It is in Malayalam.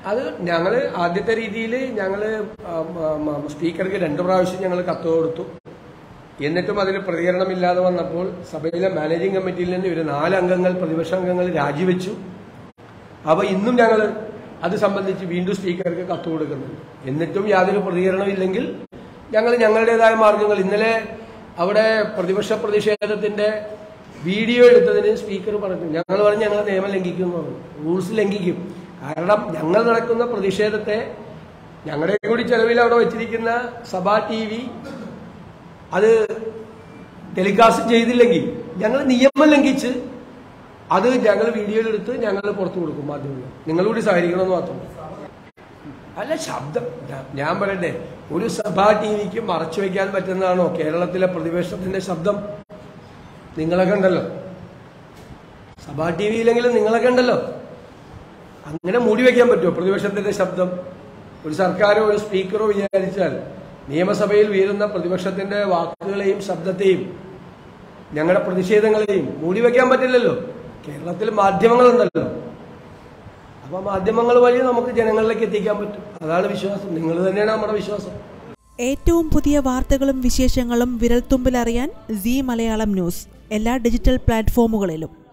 അത് ഞങ്ങൾ ആദ്യത്തെ രീതിയിൽ ഞങ്ങൾ സ്പീക്കർക്ക് 2 പ്രാവശ്യം ഞങ്ങൾ കത്ത് കൊടുത്തു. എന്നിട്ടും അതിന് പ്രതികരണമില്ലാതെ വന്നപ്പോൾ സഭയിലെ മാനേജിംഗ് കമ്മിറ്റിയിൽ നിന്ന് ഒരു 4 അംഗങ്ങൾ പ്രതിപക്ഷ അംഗങ്ങൾ രാജിവെച്ചു. അപ്പോൾ ഇന്നും ഞങ്ങൾ അത് സംബന്ധിച്ച് വീണ്ടും സ്പീക്കർക്ക് കത്ത് കൊടുക്കുന്നുണ്ട്. എന്നിട്ടും യാതൊരു പ്രതികരണമില്ലെങ്കിൽ ഞങ്ങൾ ഞങ്ങളുടേതായ മാർഗങ്ങൾ ഇന്നലെ അവിടെ പ്രതിഷേധത്തിന്റെ വീഡിയോ എടുത്തതിന് സ്പീക്കർ പറഞ്ഞു, ഞങ്ങൾ നിയമം ലംഘിക്കും എന്ന് പറഞ്ഞു, റൂൾസ് ലംഘിക്കും. കാരണം ഞങ്ങൾ നടക്കുന്ന പ്രതിഷേധത്തെ ഞങ്ങളുടെ കൂടി ചെലവിൽ അവിടെ വെച്ചിരിക്കുന്ന സഭാ TV അത് ടെലികാസ്റ്റ് ചെയ്തില്ലെങ്കിൽ ഞങ്ങൾ നിയമം ലംഘിച്ച് അത് ഞങ്ങൾ വീഡിയോയിലെടുത്ത് ഞങ്ങൾ പുറത്തു കൊടുക്കും മാധ്യമങ്ങൾ. നിങ്ങളൂടി സഹകരിക്കണമെന്ന് മാത്രം. അല്ല, ശബ്ദം ഞാൻ പറയട്ടെ, ഒരു സഭാ TVക്ക് മറച്ചു വയ്ക്കാൻ പറ്റുന്നതാണോ കേരളത്തിലെ പ്രതിപക്ഷത്തിന്റെ ശബ്ദം? നിങ്ങളൊക്കെ ഉണ്ടല്ലോ, സഭാ TV ഇല്ലെങ്കിലും നിങ്ങളൊക്കെ ഉണ്ടല്ലോ. അങ്ങനെ മൂടി വയ്ക്കാൻ പറ്റുമോ പ്രതിപക്ഷത്തിന്റെ ശബ്ദം? ഒരു സർക്കാരോ ഒരു സ്പീക്കറോ വിചാരിച്ചാൽ നിയമസഭയിൽ വീഴുന്ന പ്രതിപക്ഷത്തിന്റെ വാക്കുകളെയും ശബ്ദത്തെയും ഞങ്ങളുടെ പ്രതിഷേധങ്ങളെയും മൂടി വയ്ക്കാൻ പറ്റില്ലല്ലോ. കേരളത്തിൽ മാധ്യമങ്ങളുണ്ടല്ലോ. അപ്പൊ മാധ്യമങ്ങൾ വഴി നമുക്ക് ജനങ്ങളിലേക്ക് എത്തിക്കാൻ പറ്റും. അതാണ് വിശ്വാസം. നിങ്ങൾ തന്നെയാണ് നമ്മുടെ വിശ്വാസം. ഏറ്റവും പുതിയ വാർത്തകളും വിശേഷങ്ങളും വിരൽത്തുമ്പിലറിയാൻ സീ മലയാളം ന്യൂസ് എല്ലാ ഡിജിറ്റൽ പ്ലാറ്റ്ഫോമുകളിലും.